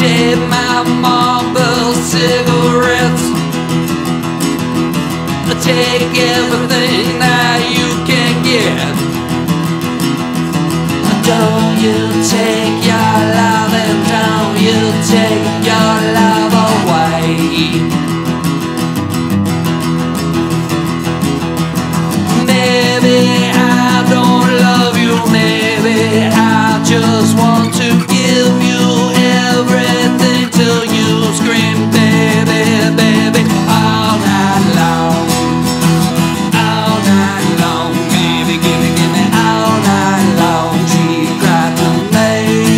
Take my Marlboro cigarettes. Take everything that you can get. Don't you take your love, and don't you take your love away. Maybe I don't love you, maybe I just want to give you everything till you scream, baby, baby, all night long. All night long, baby, give me all night long. She cried to me.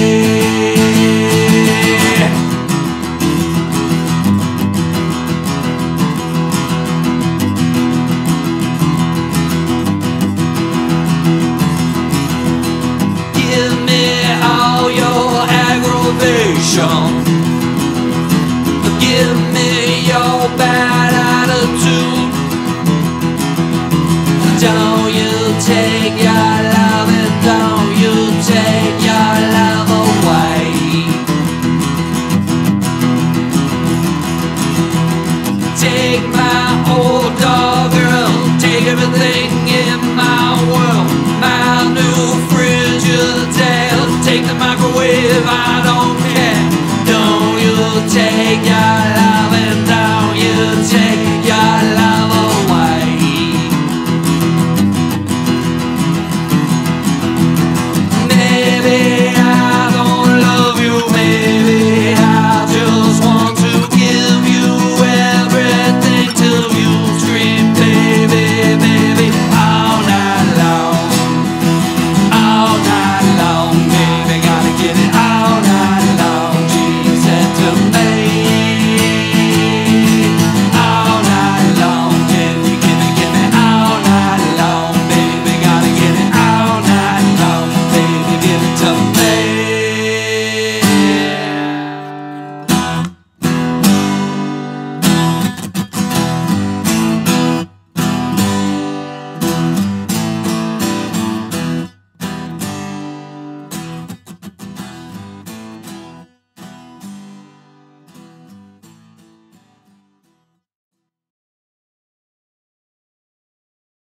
Give me all your aggravation. Give me your bad attitude. Don't you take your love, and don't you take your love away. Take my old dog, girl, take everything in my world. My new Frigidaire, take the microwave, I don't care. Don't you take your love, and don't you take your love away. Maybe I don't love you, maybe I just want to give you everything till you scream, baby, baby, all night long. All night long, baby, gotta get it all night long. She said to me, all night long, can you give me all night long, baby, gotta get it all night long, baby, give it to me.